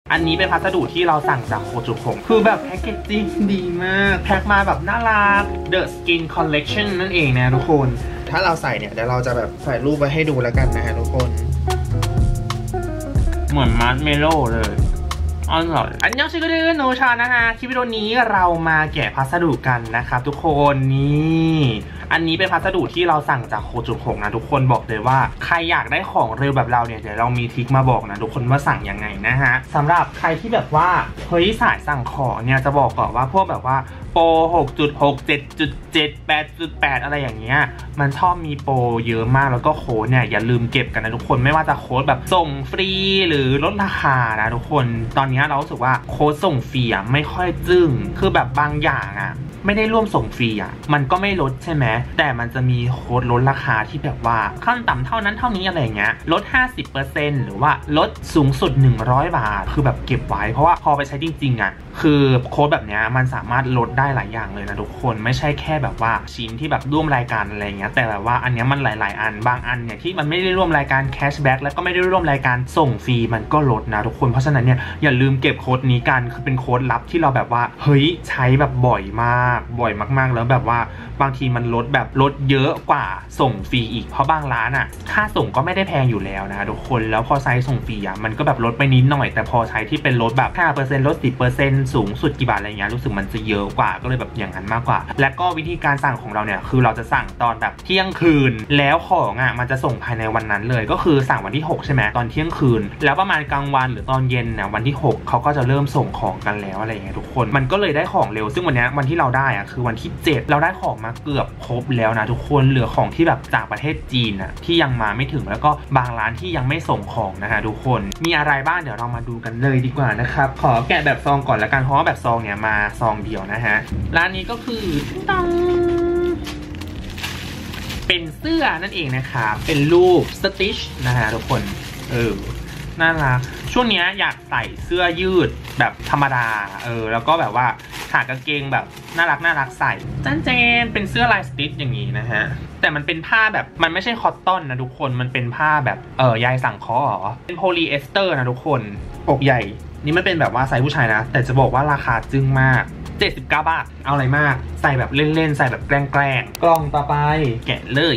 อันนี้เป็นพัสดุที่เราสั่งจากโคจูคงคือแบบแพ็กเกจจิ้งดีมากแพ็คมาแบบน่ารัก The Skin Collection นั่นเองนะทุกคนถ้าเราใส่เนี่ยเดี๋ยวเราจะแบบใส่รูปไว้ให้ดูแล้วกันนะฮะทุกคนเหมือนมาร์ชเมลโล่เลยอร่อยอันยองชิคกี้พายโนชานะฮะคลิปวิดีโอนี้เรามาแกะพัสดุกันนะครับทุกคนนี่อันนี้เป็นพัสดุที่เราสั่งจากโคจูคงนะทุกคนบอกเลยว่าใครอยากได้ของเร็วแบบเราเนี่ยเดี๋ยวเรามีทริคมาบอกนะทุกคนว่าสั่งยังไงนะฮะสำหรับใครที่แบบว่าเฮ้ยสายสั่งของเนี่ยจะบอกก่อนว่าพวกแบบว่าโปร 6.6 7.7 8.8 อะไรอย่างเงี้ยมันชอบมีโปรเยอะมากแล้วก็โค้ดเนี่ยอย่าลืมเก็บกันนะทุกคนไม่ว่าจะโค้ดแบบส่งฟรีหรือลดราคานะทุกคนตอนนี้เรารู้สึกว่าโค้ดส่งฟรีไม่ค่อยจึ้งคือแบบบางอย่างไม่ได้ร่วมส่งฟรีมันก็ไม่ลดใช่ไหมแต่มันจะมีโค้ดลดราคาที่แบบว่าขั้นต่ำเท่านั้นเท่านี้อะไรอย่างเงี้ยลด 50% หรือว่าลดสูงสุด100 บาทคือแบบเก็บไว้เพราะว่าพอไปใช้จริงๆคือโค้ดแบบนี้มันสามารถลดได้หลายอย่างเลยนะทุกคนไม่ใช่แค่แบบว่าชิ้นที่แบบร่วมรายการอะไรเงี้ยแต่แบบว่าอันนี้มันหลายๆอันบางอันเนี่ยที่มันไม่ได้ร่วมรายการแคชแบ็กแล้วก็ไม่ได้ร่วมรายการส่งฟรีมันก็ลดนะทุกคนเพราะฉะนั้นเนี่ยอย่าลืมเก็บโค้ดนี้กันคือเป็นโค้ดลับที่เราแบบว่าเฮ้ยใช้แบบบ่อยมากแล้วแบบว่าบางทีมันลดแบบลดเยอะกว่าส่งฟรีอีกเพราะบางร้านค่าส่งก็ไม่ได้แพงอยู่แล้วนะทุกคนแล้วพอใช้ส่งฟรีมันก็แบบลดไปนิดหน่อยแต่พอใช้ที่เป็นลดแบบ 5% ลด 10% สูงสุดกี่บาทอะไรเงี้ยรู้สึกมันจะเยอะกว่าก็เลยแบบอย่างนั้นมากกว่าและก็วิธีการสั่งของเราเนี่ยคือเราจะสั่งตอนแบบเที่ยงคืนแล้วของมันจะส่งภายในวันนั้นเลยก็คือสั่งวันที่6ใช่ไหมตอนเที่ยงคืนแล้วประมาณกลางวันหรือตอนเย็นเนี่ยวันที่6เขาก็จะเริ่มส่งของกันแล้วอะไรเงี้ยทุกคนมันก็เลยได้ของเร็วซึ่งวันนี้วันที่เราได้คือวันที่7เราได้ของมาเกือบครบแล้วนะทุกคนเหลือของที่แบบจากประเทศจีนที่ยังมาไม่ถึงแล้วก็บางร้านที่ยังไม่ส่งของนะคะทุกคนมีอะไรบ้างเดี๋ยวเรามาดูกันเลยดีกว่านะครับขอแกะแบบซองก่อนละกันเพราะว่าแบบซองเนี่ยมาซองเดียวนะฮะร้านนี้ก็คือตังเป็นเสื้อนั่นเองนะครับเป็นรูปสติชนะฮะทุกคนน่ารักช่วงนี้อยากใส่เสื้อยืดแบบธรรมดาแล้วก็แบบว่าขากางเกงแบบน่ารักใส่จันเจนเป็นเสื้อลายสติชอย่างนี้นะฮะแต่มันเป็นผ้าแบบมันไม่ใช่คอตตอนนะทุกคนมันเป็นผ้าแบบใยสังเคราะห์เป็นโพลีเอสเตอร์นะทุกคนอกใหญ่นี่ไม่เป็นแบบว่าไซส์ผู้ชายนะแต่จะบอกว่าราคาจึ้งมาก79 บาทเอาอะไรมากใส่แบบเล่นๆใส่แบบแกล้งกล่องต่อไปแกะเลย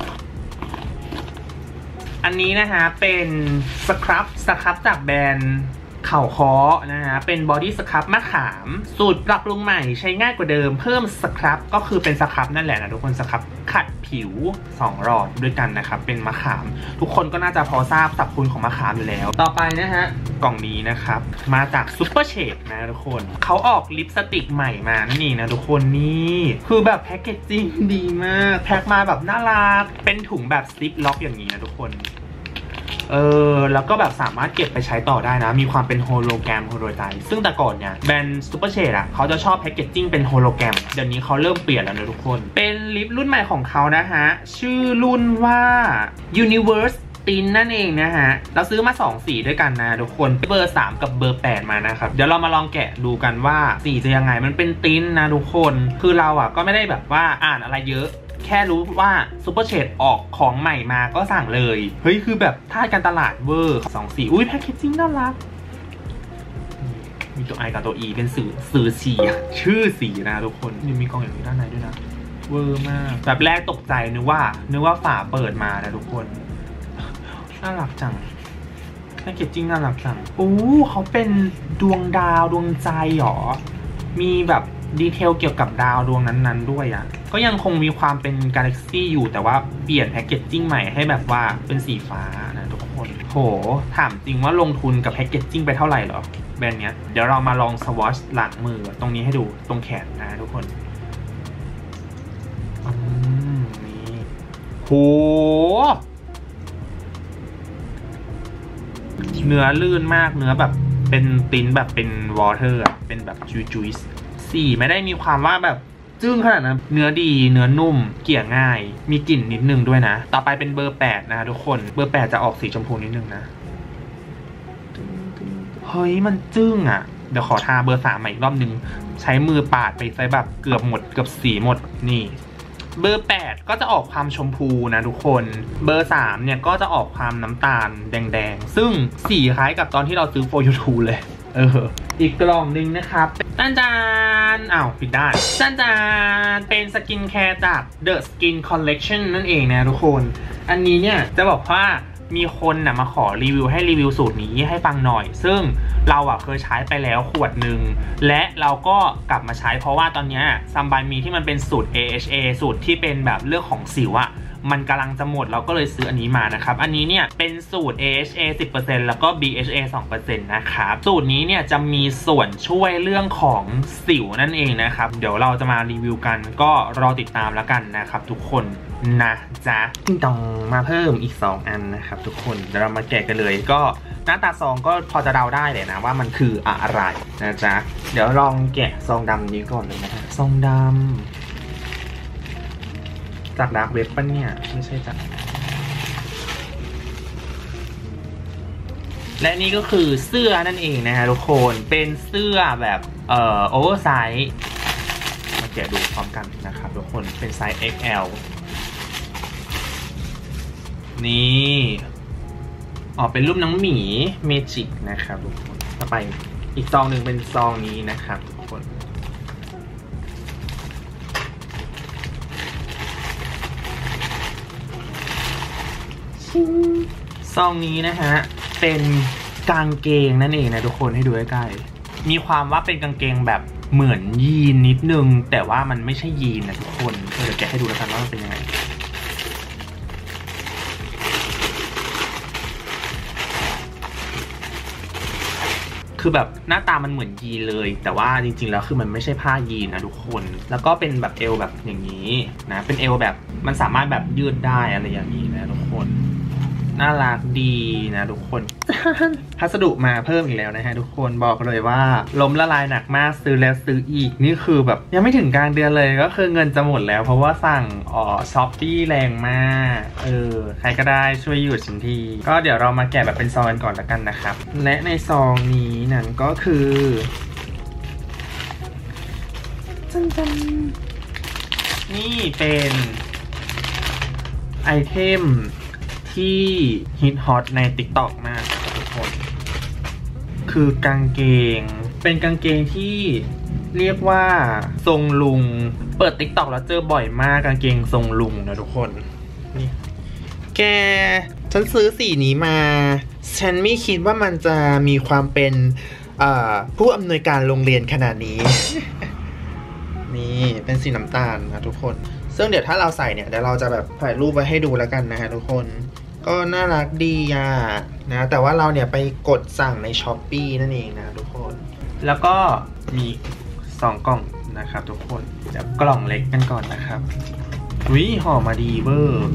อันนี้นะคะเป็นสครับจากแบรนด์เข่าค้อนะฮะเป็นบอดี้สครับมะขามสูตรปรับปรุงใหม่ใช้ง่ายกว่าเดิมเพิ่มสครับก็คือเป็นสครับนั่นแหละนะทุกคนสครับขัดผิว2 หลอดด้วยกันนะครับเป็นมะขามทุกคนก็น่าจะพอทราบสรรพคุณของมะขามอยู่แล้วต่อไปนะฮะกล่องนี้นะครับมาจากซุปเปอร์เชดนะทุกคนเขาออกลิปสติกใหม่มานั่นเองนะทุกคนนี่คือแบบแพ็กเกจจิ้งดีมากแพ็คมาแบบน่ารักเป็นถุงแบบซิปล็อกอย่างนี้นะทุกคนแล้วก็แบบสามารถเก็บไปใช้ต่อได้นะมีความเป็นโฮโลแกรมซึ่งแต่ก่อนเนี่ยแบรนด์ซูเปอร์เชดเขาจะชอบแพคเกจจิ้งเป็นโฮโลแกรมเดี๋ยวนี้เขาเริ่มเปลี่ยนแล้วนะทุกคนเป็นลิปรุ่นใหม่ของเขานะฮะชื่อรุ่นว่า Universe Tint นั่นเองนะฮะเราซื้อมา2 สีด้วยกันนะทุกคนเบอร์ 3กับเบอร์ 8มานะครับเดี๋ยวเรามาลองแกะดูกันว่าสีจะยังไงมันเป็นติ้นนะทุกคนคือเราก็ไม่ได้แบบว่าอ่านอะไรเยอะแค่รู้ว่าซูเปอร์เชดออกของใหม่มาก็สั่งเลยเฮ้ยคือแบบท่าการตลาดเวอร์2 สีอุ้ยแพคเกจจิ้งน่ารักมีตัว I กับตัว E เป็นสื่อสีชื่อสีนะทุกคนยังมีกล่องอย่างนี้ด้านในด้วยนะเวอร์มากแบบแรกตกใจนึกว่าฝาเปิดมานะทุกคนน่ารักจังแพคเกจจิ้งน่ารักจังเขาเป็นดวงดาวดวงใจหรอมีแบบดีเทลเกี่ยวกับดาวดวงนั้นๆด้วยก็ยังคงมีความเป็นกาแล็กซี่อยู่แต่ว่าเปลี่ยนแพคเกจจิ้งใหม่ให้แบบว่าเป็นสีฟ้านะทุกคนโหถามจริงว่าลงทุนกับแพคเกจจิ้งไปเท่าไหร่หรอแบรนด์เนี้ยเดี๋ยวเรามาลองสวอชหลังมือตรงนี้ให้ดูตรงแขนนะทุกคนนี่โหเนื้อลื่นมากเนื้อแบบเป็นติ้นแบบเป็นวอเตอร์เป็นแบบจุยสีไม่ได้มีความว่าแบบจึ้งขนาดนั้นเนื้อดีเนื้อนุ่มเกลี่ยง่ายมีกลิ่นนิดนึงด้วยนะต่อไปเป็นเบอร์ 8นะทุกคนเบอร์ 8จะออกสีชมพูนิดนึงนะเฮ้ยมันจึ้งเดี๋ยวขอทาเบอร์ 3ใหม่อีกรอบนึงใช้มือปาดไปใส่แบบเกือบสีหมดนี่เบอร์ 8ก็จะออกความชมพูนะทุกคนเบอร์ 3เนี่ยก็จะออกความน้ำตาลแดงๆซึ่งสีคล้ายกับตอนที่เราซื้อโฟยูทูเลยอีกกล่องนึงนะครับจานอ้าวผิดด้านจานเป็นสกินแคร์จาก The Skin Collection นั่นเองนะทุกคนอันนี้เนี่ยจะบอกว่ามีคนนะมาขอรีวิวให้รีวิวสูตรนี้ให้ฟังหน่อยซึ่งเราเคยใช้ไปแล้วขวดหนึ่งและเราก็กลับมาใช้เพราะว่าตอนนี้ซัมบายมีที่มันเป็นสูตร AHA สูตรที่เป็นแบบเรื่องของสิวมันกำลังจะหมดเราก็เลยซื้ออันนี้มานะครับอันนี้เนี่ยเป็นสูตร AHA 10% แล้วก็ BHA 2% นะครับสูตรนี้เนี่ยจะมีส่วนช่วยเรื่องของสิวนั่นเองนะครับเดี๋ยวเราจะมารีวิวกันก็รอติดตามแล้วกันนะครับทุกคนนะจ๊ะต้องมาเพิ่มอีก2อันนะครับทุกคนเดี๋ยวเรามาแกะกันเลยก็หน้าตาซองก็พอจะเดาได้เลยนะว่ามันคืออะไรนะจ๊ะเดี๋ยวลองแกะซองดำนี้ก่อนเลยนะฮะซองดำจากดาร์กเว็บปะเนี่ยไม่ใช่จ้ะและนี่ก็คือเสื้อนั่นเองนะฮะทุกคนเป็นเสื้อแบบโอเวอร์ไซส์มาแกะดูพร้อมกันนะครับทุกคนเป็นไซส์ XL นี่เป็นรูปน้องหมีเมจิกนะครับทุกคนต่อไปอีกซองหนึ่งเป็นซองนี้นะครับทุกคนซองนี้นะฮะเป็นกางเกงนั่นเองนะทุกคนให้ดูใกล้ๆมีความว่าเป็นกางเกงแบบเหมือนยีนนิดนึงแต่ว่ามันไม่ใช่ยีนนะทุกคนเดี๋ยวแกะให้ดูแล้วกันว่ามันเป็นยังไงคือแบบหน้าตามันเหมือนยีนเลยแต่ว่าจริงๆแล้วคือมันไม่ใช่ผ้ายีนนะทุกคนแล้วก็เป็นแบบเอวแบบอย่างนี้นะเป็นเอวแบบมันสามารถแบบยืดได้อะไรอย่างนี้นะทุกคนน่ารักดีนะทุกคน พัสดุมาเพิ่มอีกแล้วนะฮะทุกคนบอกเลยว่าล้มละลายหนักมากซื้อแล้วซื้ออีกนี่คือแบบยังไม่ถึงกลางเดือนเลยก็คือเงินจะหมดแล้วเพราะว่าสั่งช้อปปี้แรงมากใครก็ได้ช่วยหยุดฉันทีก็เดี๋ยวเรามาแกะแบบเป็นซองกันก่อนละกันนะครับและในซองนี้นั้นก็คือจันนี่เป็นไอเทมที่ฮิตฮอตใน TikTok มากครับทุกคนคือกางเกงเป็นกางเกงที่เรียกว่าทรงลุงเปิด TikTok แล้วเจอบ่อยมากกางเกงทรงลุงนะทุกคนนี่แกฉันซื้อสีนี้มาฉันไม่คิดว่ามันจะมีความเป็นผู้อำนวยการโรงเรียนขนาดนี้ นี่เป็นสีน้ำตาลนะทุกคนซึ่งเดี๋ยวถ้าเราใส่เนี่ยเดี๋ยวเราจะแบบถ่ายรูปไว้ให้ดูแล้วกันนะฮะทุกคนก็น่ารักดีนะแต่ว่าเราเนี่ยไปกดสั่งใน Shopee นั่นเองนะทุกคนแล้วก็มี2กล่องนะครับทุกคนเดี๋ยวกล่องเล็กกันก่อนนะครับห่อมาดีเวอร์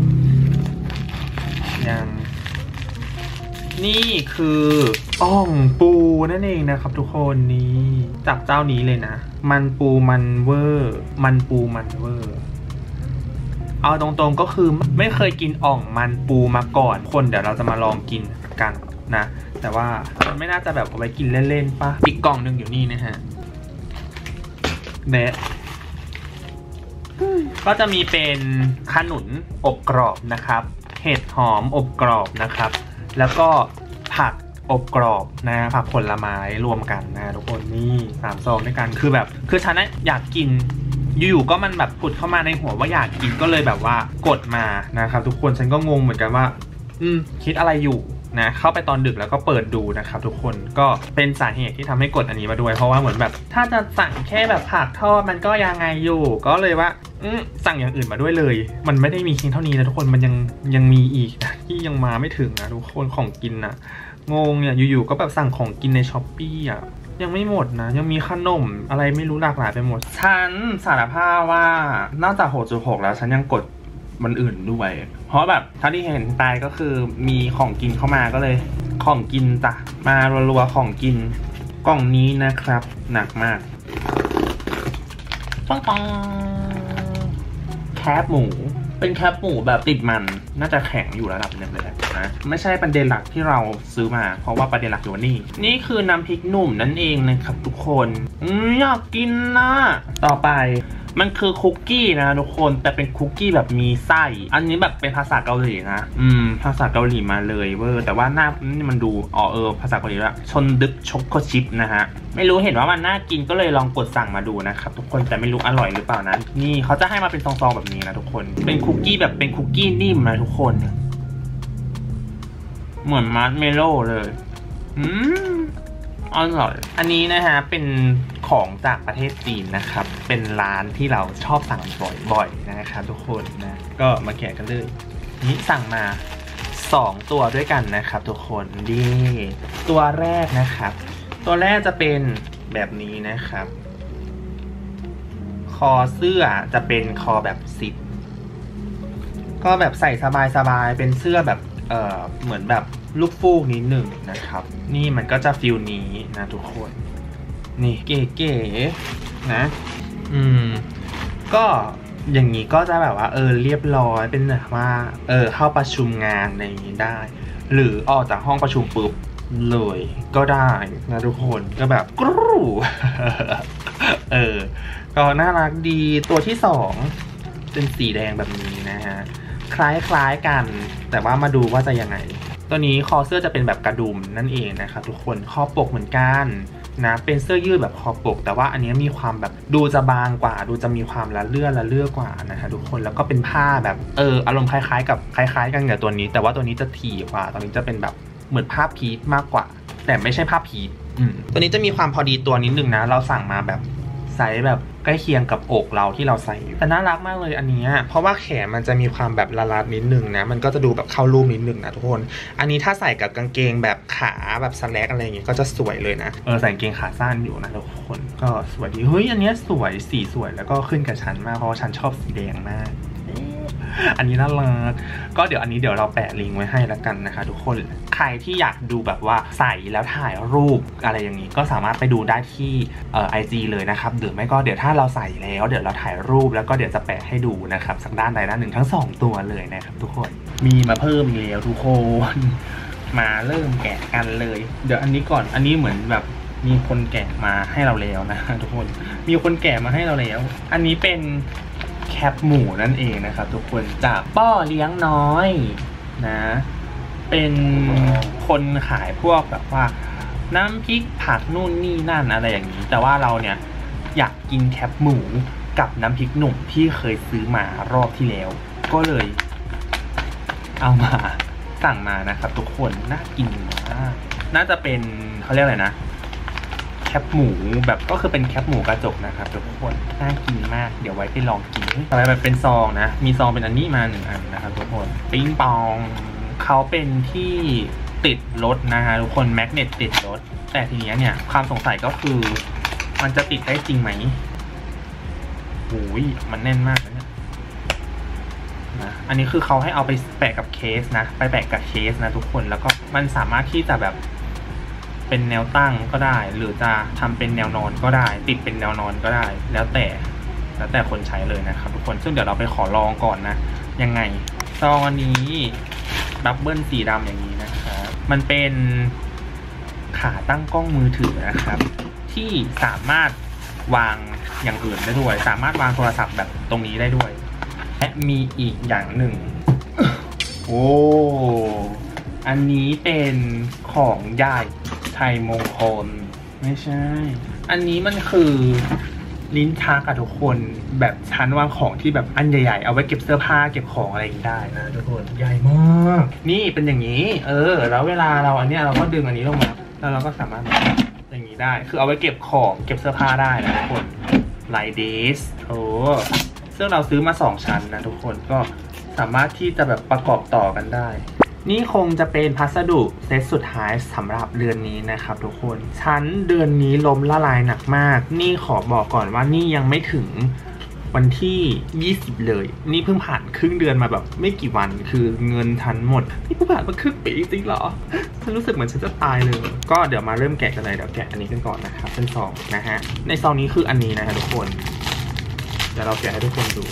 ยังนี่คืออ่องปูนั่นเองนะครับทุกคนนี่จากเจ้านี้เลยนะมันปูมันเวอร์มันปูมันเวอร์เอาตรงๆก็คือไม่เคยกินอ่องมันปูมาก่อนคนเดี๋ยวเราจะมาลองกินกันนะแต่ว่ามันไม่น่าจะแบบเอาไว้กินเล่นๆป่ะอีกกล่องหนึ่งอยู่นี่นะฮะและก็จะมีเป็นขนุนอบกรอบนะครับเห็ดหอมอบกรอบนะครับแล้วก็ผักอบกรอบนะผักผลไม้รวมกันนะทุกคนนี่3ซองด้วยกันคือแบบคือฉันอยากกินอยู่ๆก็มันแบบผุดเข้ามาในหัวว่าอยากกินก็เลยแบบว่ากดมานะครับทุกคนฉันก็งงเหมือนกันว่าคิดอะไรอยู่นะเข้าไปตอนดึกแล้วก็เปิดดูนะครับทุกคนก็เป็นสาเหตุที่ทำให้กดอันนี้มาด้วยเพราะว่าเหมือนแบบถ้าจะสั่งแค่แบบผักทอดมันก็ยังไงอยู่ก็เลยว่าสั่งอย่างอื่นมาด้วยเลยมันไม่ได้มีเพียงเท่านี้นะทุกคนมันยังมีอีกนะที่ยังมาไม่ถึงนะทุกคนของกินนะงงเนี่ยอยู่ๆก็แบบสั่งของกินใน Shopee ยังไม่หมดนะยังมีขนมอะไรไม่รู้หลากหลายไปหมดฉันสารภาพว่านอกจาก 6.6 แล้วฉันยังกดมันอื่นด้วยเพราะแบบถ้าที่เห็นตายก็คือมีของกินเข้ามาก็เลยของกินจ้ะมารัวๆของกินกล่องนี้นะครับหนักมากปังแคปหมูเป็นแคปหมูแบบติดมันน่าจะแข็งอยู่ระดับนึงเลยนะไม่ใช่ประเด็นหลักที่เราซื้อมาเพราะว่าประเด็นหลักอยู่นี่คือน้ำพริกหนุ่มนั่นเองนะครับทุกคนอยากกินนะต่อไปมันคือคุกกี้นะทุกคนแต่เป็นคุกกี้แบบมีไส้อันนี้แบบเป็นภาษาเกาหลีนะภาษาเกาหลีมาเลยเวอร์แต่ว่าหน้านี่มันดูภาษาเกาหลีละชนดึกช็อกโกชิปนะฮะไม่รู้เห็นว่ามันน่ากินก็เลยลองกดสั่งมาดูนะครับทุกคนแต่ไม่รู้อร่อยหรือเปล่านะนี่เขาจะให้มาเป็นซองๆแบบนี้นะทุกคนเป็นคุกกี้แบบเป็นคุกกี้นิ่มนะทุกคนเหมือนมาร์ชเมลโล่เลยอร่อยอันนี้นะฮะเป็นของจากประเทศจีนนะครับเป็นร้านที่เราชอบสั่งบ่อยๆนะครับทุกคนนะก็มาแกะกันเลยนี่สั่งมา2ตัวด้วยกันนะครับทุกคนดีตัวแรกนะครับตัวแรกจะเป็นแบบนี้นะครับคอเสื้อจะเป็นคอแบบซิปก็แบบใส่สบายๆเป็นเสื้อแบบเหมือนแบบลูกฟูกนิดหนึ่งนะครับนี่มันก็จะฟิลนี้นะทุกคนนี่เก๋ๆนะก็อย่างนี้ก็จะแบบว่าเรียบร้อยเป็นแบบว่าเข้าประชุมงานอะไรอย่างนี้ได้หรือออกจากห้องประชุมปุ๊บเลยก็ได้นะทุกคนก็แบบกรูก็น่ารักดีตัวที่2เป็นสีแดงแบบนี้นะฮะคล้ายๆกันแต่ว่ามาดูว่าจะยังไงตัวนี้คอเสื้อจะเป็นแบบกระดุมนั่นเองนะครับทุกคนคอปกเหมือนกันนะเป็นเสื้อยืดแบบคอปกแต่ว่าอันนี้มีความแบบดูจะบางกว่าดูจะมีความละเลื่อกว่านะฮะทุกคนแล้วก็เป็นผ้าแบบอารมณ์คล้ายๆกันกับตัวนี้แต่ว่าตัวนี้จะถี่กว่าตัวนี้จะเป็นแบบเหมือนผ้าพีทมากกว่าแต่ไม่ใช่ผ้าพีทตัวนี้จะมีความพอดีตัวนิดนึงนะเราสั่งมาแบบไซส์แบบใกล้เคียงกับอกเราที่เราใส่แต่น่ารักมากเลยอันนี้เพราะว่าแขนมันจะมีความแบบละนิดนึงนะมันก็จะดูแบบเข้ารูปนิดนึงนะทุกคนอันนี้ถ้าใส่กับกางเกงแบบขาแบบสแลกอะไรอย่างงี้ก็จะสวยเลยนะใส่กางเกงขาสั้นอยู่นะทุกคนก็สวยดีเฮ้ยอันนี้สวยสีสวยแล้วก็ขึ้นกับฉันมากเพราะว่าฉันชอบสีแดงมากอันนี้น่ารักก็เดี๋ยวเราแปะลิงก์ไว้ให้แล้วกันนะคะทุกคนใครที่อยากดูแบบว่าใส่แล้วถ่ายรูปอะไรอย่างนี้ก็สามารถไปดูได้ที่IG เลยนะครับหรือไม่ก็เดี๋ยวถ้าเราใส่แล้วเดี๋ยวเราถ่ายรูปแล้วก็เดี๋ยวจะแปะให้ดูนะครับสักด้านใดด้านหนึ่งทั้ง2ตัวเลยนะครับทุกคนมีมาเพิ่มอีกแล้วทุกคนมาเริ่มแกะกันเลยเดี๋ยวอันนี้ก่อนอันนี้เหมือนแบบมีคนแกะมาให้เราแล้วนะทุกคนมีคนแกะมาให้เราแล้วอันนี้เป็นแคปหมูนั่นเองนะครับทุกคนจากป้อเลี้ยงน้อยนะเป็นคนขายพวกแบบว่าน้ำพริกผักนู่นนี่นั่นอะไรอย่างนี้แต่ว่าเราเนี่ยอยากกินแคปหมูกับน้ำพริกหนุ่มที่เคยซื้อมารอบที่แล้วก็เลยเอามาสั่งมานะครับทุกคนน่ากินมากน่าจะเป็นเขาเรียกอะไรนะแคปหมูแบบก็คือเป็นแคปหมูกระจกนะครับทุกคนน่ากินมากเดี๋ยวไว้ไปลองกินต่อไปแบบเป็นซองนะมีซองเป็นอันนี้มา1 อันนะครับทุกคนปิ้งปองเขาเป็นที่ติดรถนะฮะทุกคนแมกเนตติดรถแต่ทีนี้เนี่ยความสงสัยก็คือมันจะติดได้จริงไหมโอ้ยมันแน่นมากเลยเนี่ยนะอันนี้คือเขาให้เอาไปแปะกับเคสนะไปแปะกับเคสนะทุกคนแล้วก็มันสามารถที่จะแบบเป็นแนวตั้งก็ได้หรือจะทำเป็นแนวนอนก็ได้ติดเป็นแนวนอนก็ได้แล้วแต่คนใช้เลยนะครับทุกคนซึ่งเดี๋ยวเราไปขอลองก่อนนะยังไงซองอันนี้ดับเบิลสีดำอย่างนี้นะครับมันเป็นขาตั้งกล้องมือถือนะครับที่สามารถวางอย่างอื่นได้ด้วยสามารถวางโทรศัพท์แบบตรงนี้ได้ด้วยและมีอีกอย่างหนึ่ง โอ้อันนี้เป็นของใหญ่ไทยมงคลไม่ใช่อันนี้มันคือลิ้นชักอะทุกคนแบบชั้นวางของที่แบบอันใหญ่ๆเอาไว้เก็บเสื้อผ้าเก็บของอะไรอย่างนี้ได้นะทุกคนใหญ่มากนี่เป็นอย่างนี้แล้วเวลาเราอันเนี้ยเราก็ดึงอันนี้ลงมาแล้วเราก็สามารถอย่างนี้ได้คือเอาไว้เก็บของเก็บเสื้อผ้าได้นะทุกคนไลดิสซึ่งเราซื้อมา2 ชั้นนะทุกคนก็สามารถที่จะแบบประกอบต่อกันได้นี่คงจะเป็นพัสดุเซตสุดท้ายสำหรับเดือนนี้นะครับทุกคนชั้นเดือนนี้ล้มละลายหนักมากนี่ขอบอกก่อนว่านี่ยังไม่ถึงวันที่20เลยนี่เพิ่งผ่านครึ่งเดือนมาแบบไม่กี่วันคือเงินทันหมดนี่เพิ่งผ่านมาครึ่งปีจริงเหรอฉันรู้สึกเหมือนฉันจะตายเลยก็เดี๋ยวมาเริ่มแกะกันเลยเดี๋ยวแกะอันนี้กันก่อนนะครับเป็นซองนะฮะในซองนี้คืออันนี้นะครับทุกคนเดี๋ยวเราแกะให้ทุกคนดู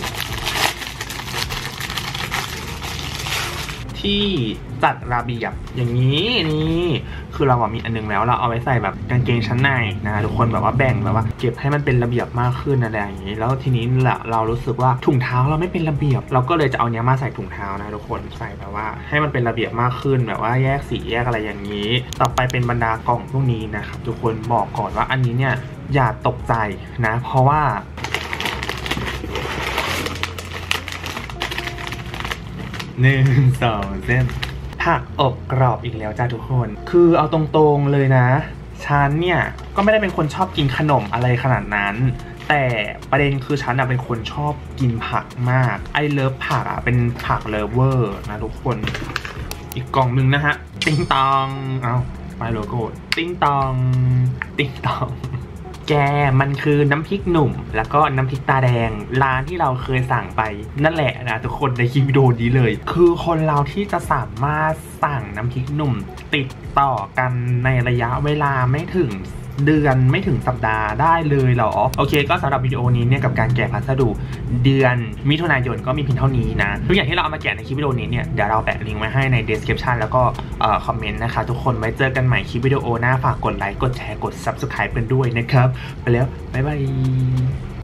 ที่จัดระเบียบอย่างนี้นี่คือเรามีอันนึงแล้วเราเอาไว้ใส่แบบกางเกงชั้นในนะทุกคนแบบว่าแบ่งแบบว่าเก็บให้มันเป็นระเบียบมากขึ้นอะไรอย่างนี้แล้วทีนี้แหละเรารู้สึกว่าถุงเท้าเราไม่เป็นระเบียบเราก็เลยจะเอาเนี้ยมาใส่ถุงเท้านะทุกคนใส่แบบว่าให้มันเป็นระเบียบมากขึ้นแบบว่าแยกสีแยกอะไรอย่างนี้ต่อไปเป็นบรรดากล่องพวกนี้นะครับทุกคนบอกก่อนว่าอันนี้เนี่ยอย่าตกใจนะเพราะว่า1 2 เส้นผักอบกรอบอีกแล้วจ้าทุกคนคือเอาตรงๆเลยนะฉันเนี่ยก็ไม่ได้เป็นคนชอบกินขนมอะไรขนาดนั้นแต่ประเด็นคือฉันเป็นคนชอบกินผักมากไอเลิฟผักเป็นผักเลิฟเวอร์นะทุกคนอีกกล่องนึงนะฮะติ๊งตองเอาไปโลโก้ติ๊งตองติ๊งตองแกมันคือน้ำพริกหนุ่มแล้วก็น้ำพริกตาแดงร้านที่เราเคยสั่งไปนั่นแหละนะทุกคนในคลิปวิดีโอนี้เลยคือคนเราที่จะสามารถสั่งน้ำพริกหนุ่มติดต่อกันในระยะเวลาไม่ถึงเดือนไม่ถึงสัปดาห์ได้เลยเหรอโอเคก็สำหรับวิดีโอนี้เนี่ยกับการแกะพัสดุเดือนมิถุนายนก็มีเพียงเท่านี้นะทุกอย่างที่เราเอามาแกะในคลิปวิดีโอนี้เนี่ยเดี๋ยวเราแปะลิงก์ไว้ให้ใน description แล้วก็คอมเมนต์นะคะทุกคนไว้เจอกันใหม่คลิปวิดีโอหน้าฝากกดไลค์กดแชร์กด subscribe กันด้วยนะครับไปแล้วบ๊ายบาย